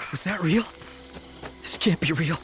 Was that real? This can't be real.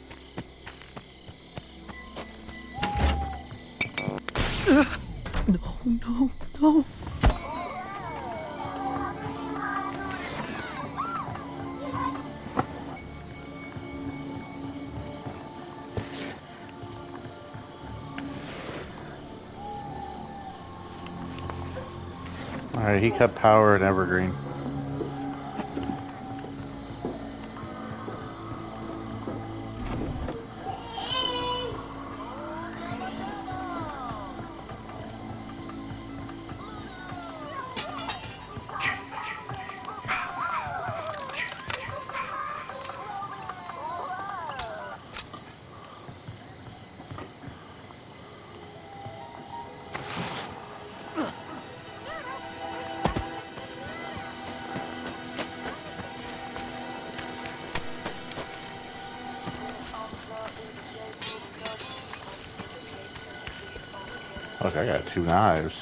No, no, no. Alright, he cut power at Evergreen. Look, I got 2 knives.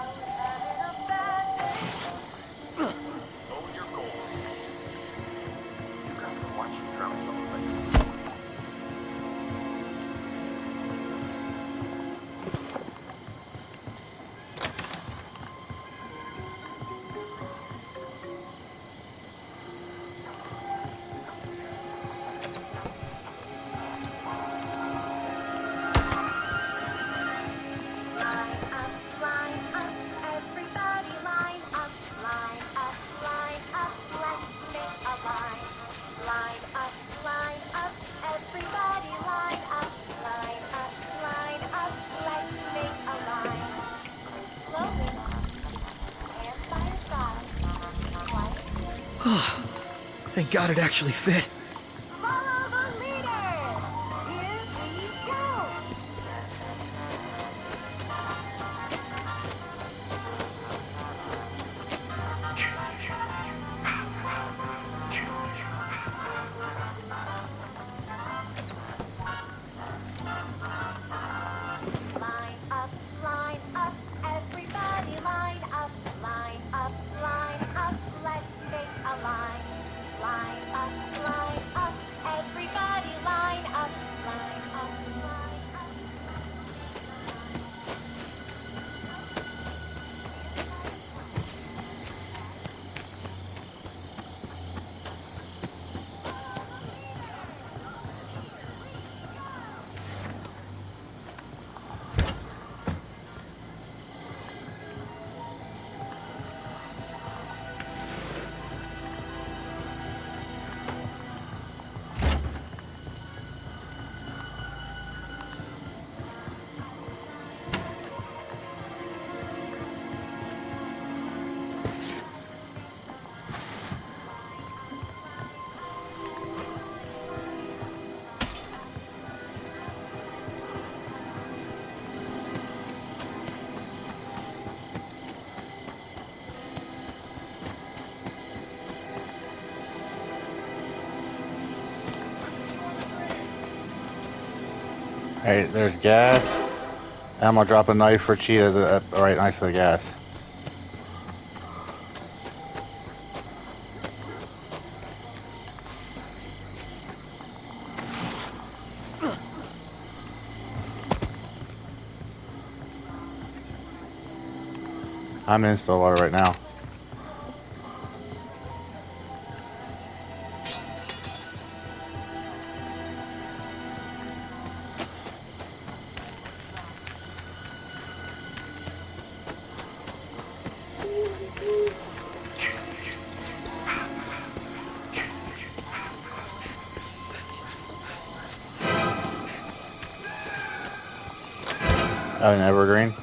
Thank God it actually fit. Follow the leader! Here we go! Line up, everybody line up, let's make a line. Line up, everybody line up, line up. Alright, there's gas. And I'm gonna drop a knife for Cheetah right next to the gas. I'm in Stillwater right now. Oh, in Evergreen.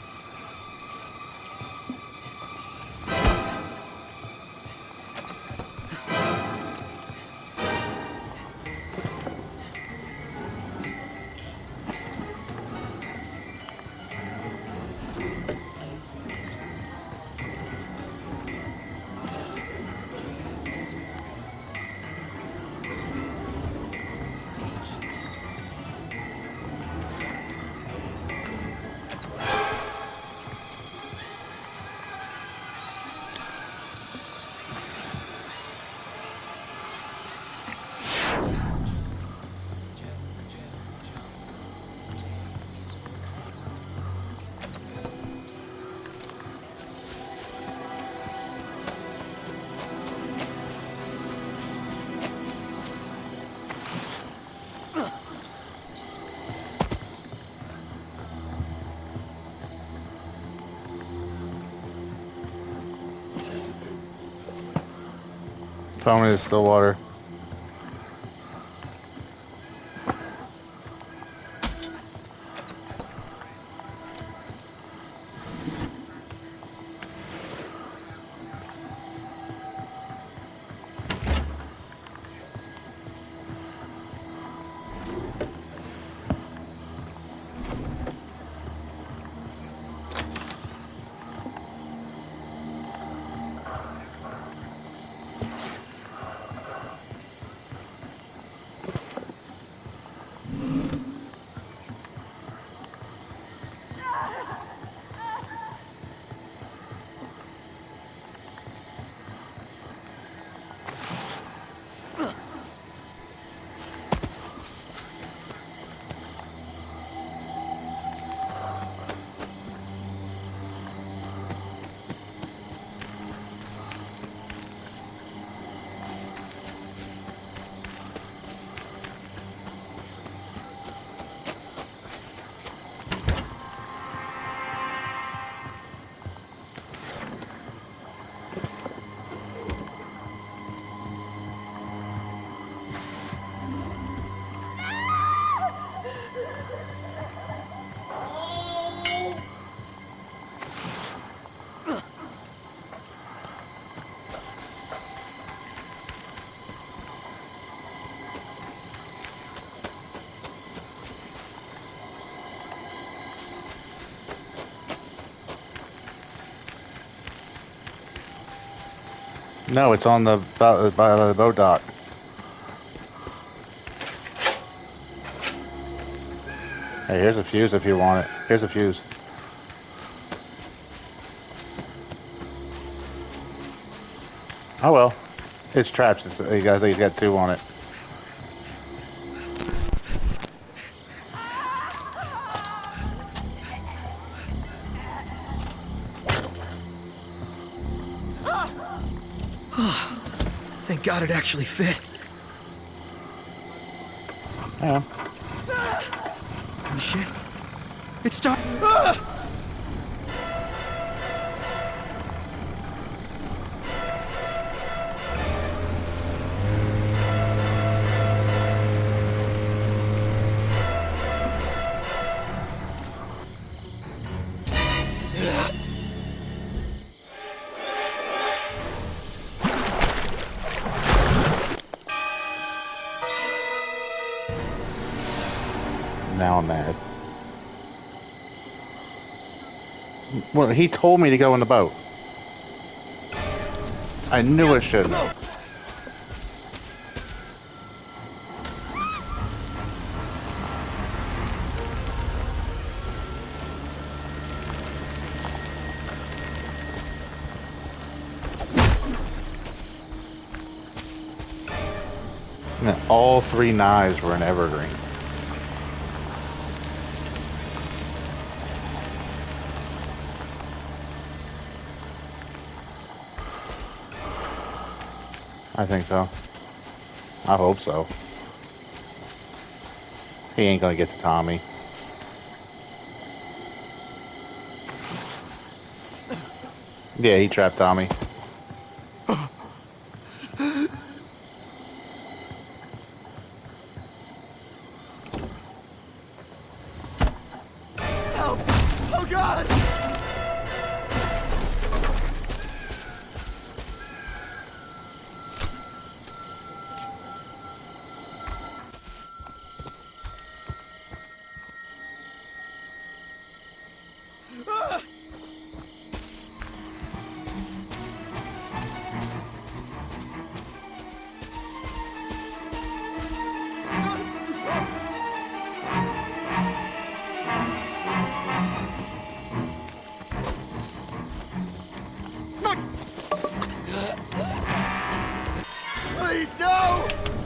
Found me in still water. No, it's on the by the boat dock. Hey, here's a fuse if you want it. Here's a fuse. Oh well, it's traps. You guys, he's got 2 on it. Thank God it actually fit. Yeah. Holy shit. It's dark. Now I'm mad. Well, he told me to go in the boat. I knew I shouldn't. And all 3 knives were in evergreen. I think so. I hope so. He ain't gonna get to Tommy. Yeah, he trapped Tommy. Help! Oh God! Please, no!